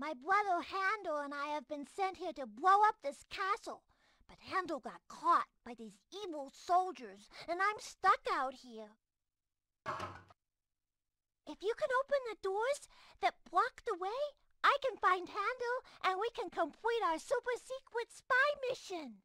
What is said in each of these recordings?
My brother Handel and I have been sent here to blow up this castle. But Handel got caught by these evil soldiers, and I'm stuck out here. If you can open the doors that block the way, I can find Handel and we can complete our super secret spy mission.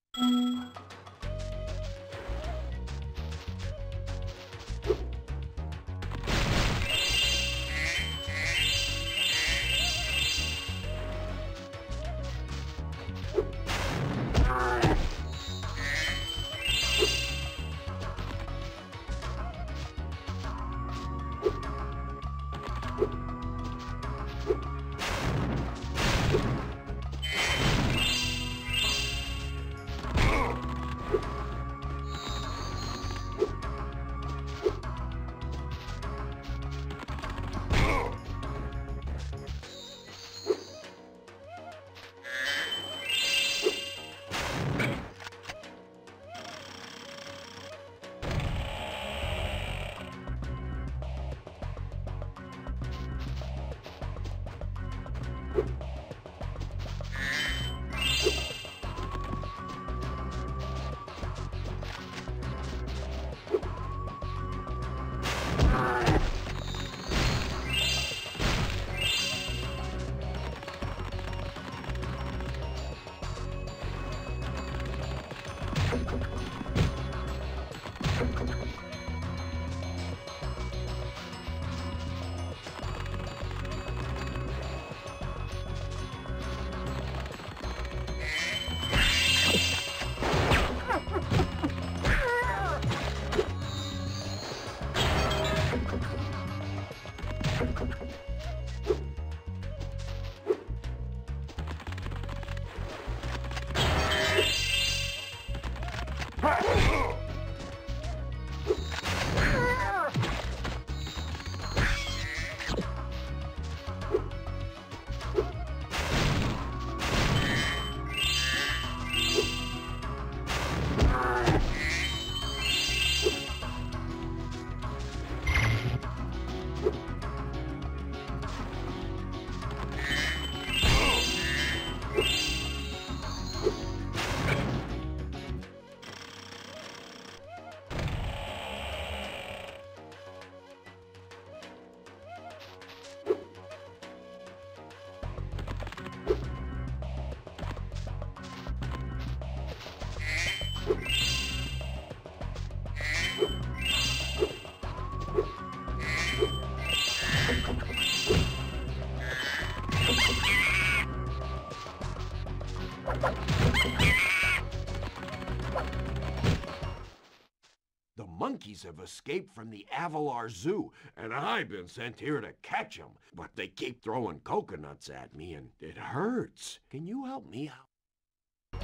The monkeys have escaped from the Avalar Zoo, and I've been sent here to catch them. But they keep throwing coconuts at me, and it hurts. Can you help me out?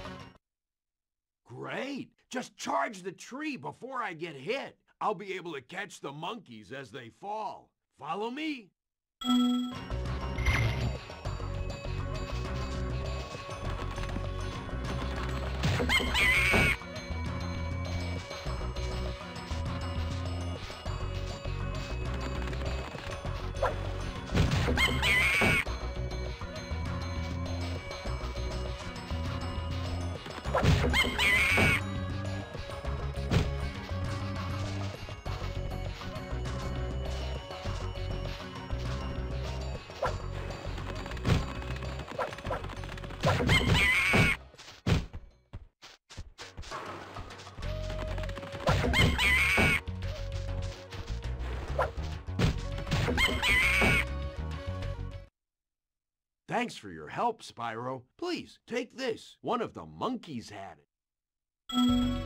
Great! Just charge the tree before I get hit. I'll be able to catch the monkeys as they fall. Follow me? Thanks for your help, Spyro. Please, take this. One of the monkeys had it.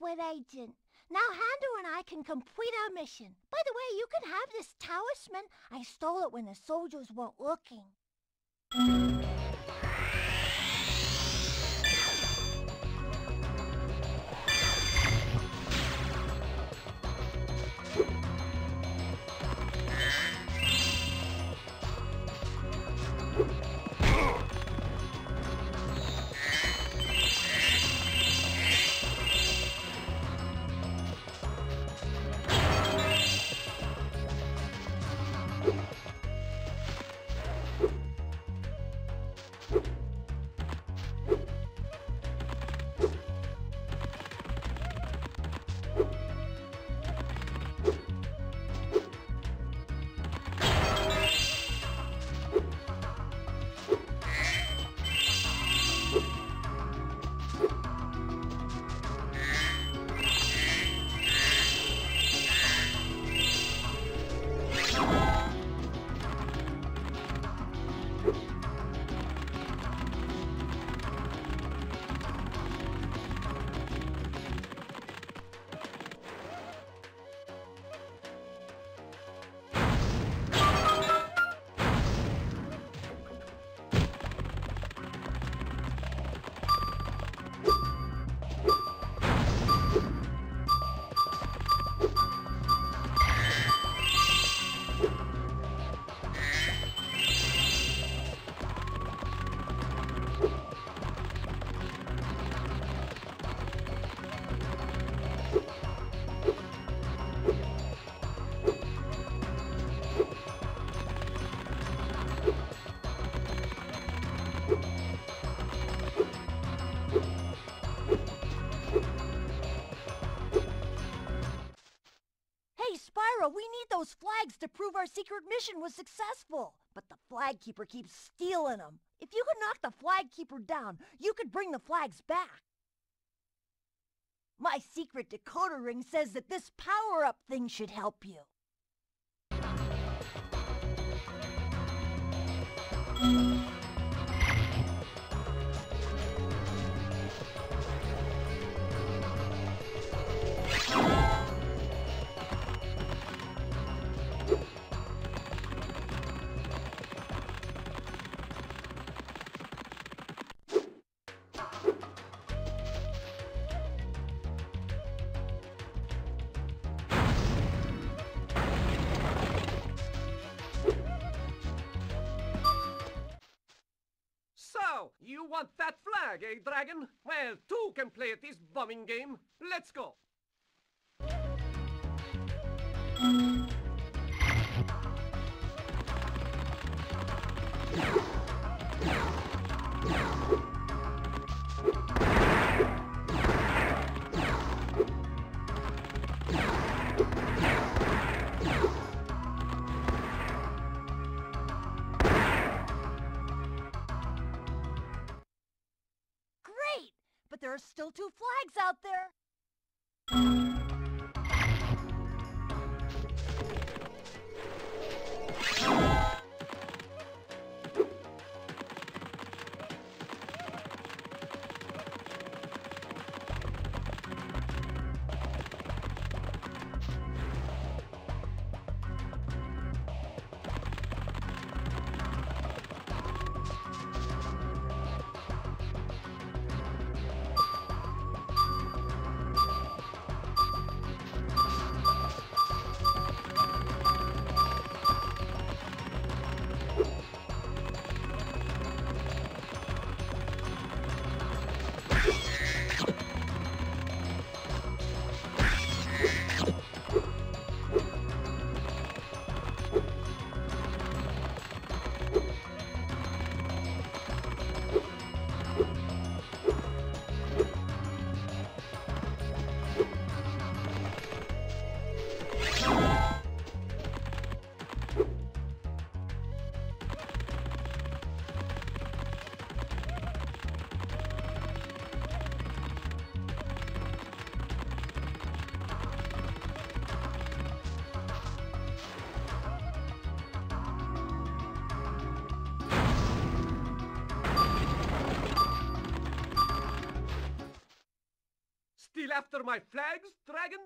Liquid Agent. Now Handle and I can complete our mission. By the way, you can have this talisman. I stole it when the soldiers weren't looking. We need those flags to prove our secret mission was successful. But the flag keeper keeps stealing them. If you could knock the flag keeper down, you could bring the flags back. My secret decoder ring says that this power-up thing should help you. You want that flag, eh, Dragon? Well, two can play at this bombing game. Let's go. But there are still 2 flags out there. still after my flags, Dragon?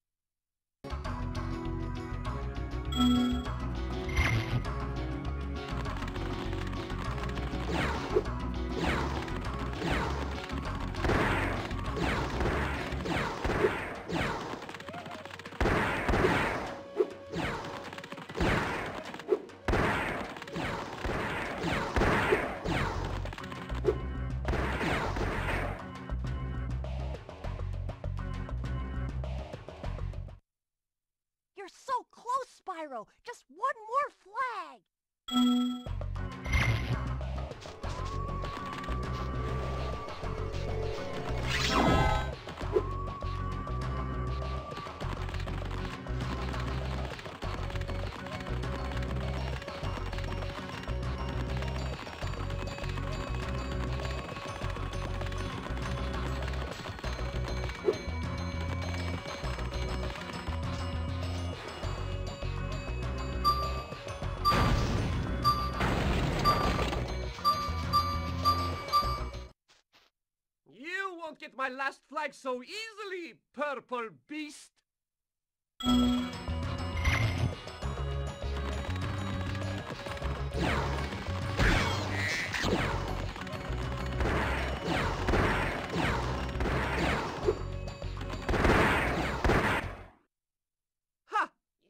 You're so close, Spyro! Just one more flag! You won't get my last flag so easily, purple beast! Ha!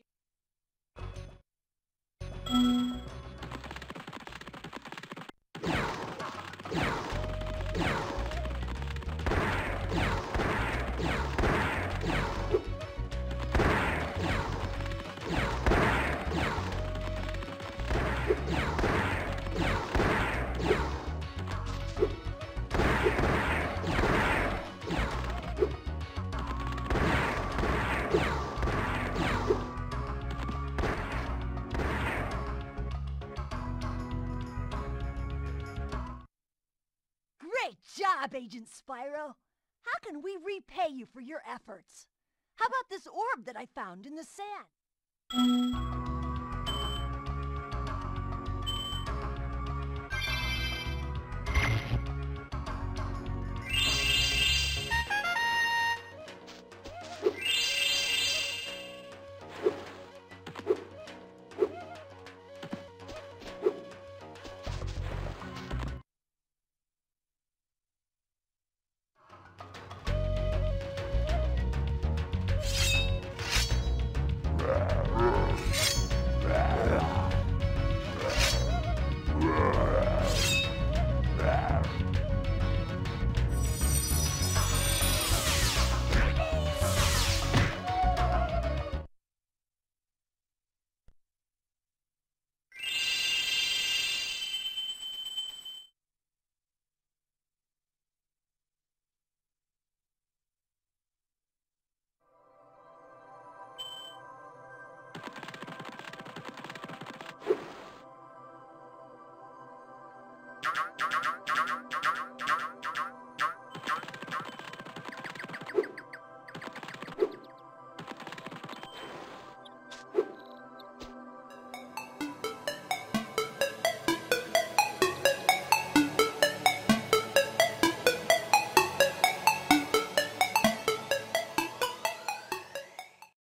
Great job, Agent Spyro! How can we repay you for your efforts? How about this orb that I found in the sand?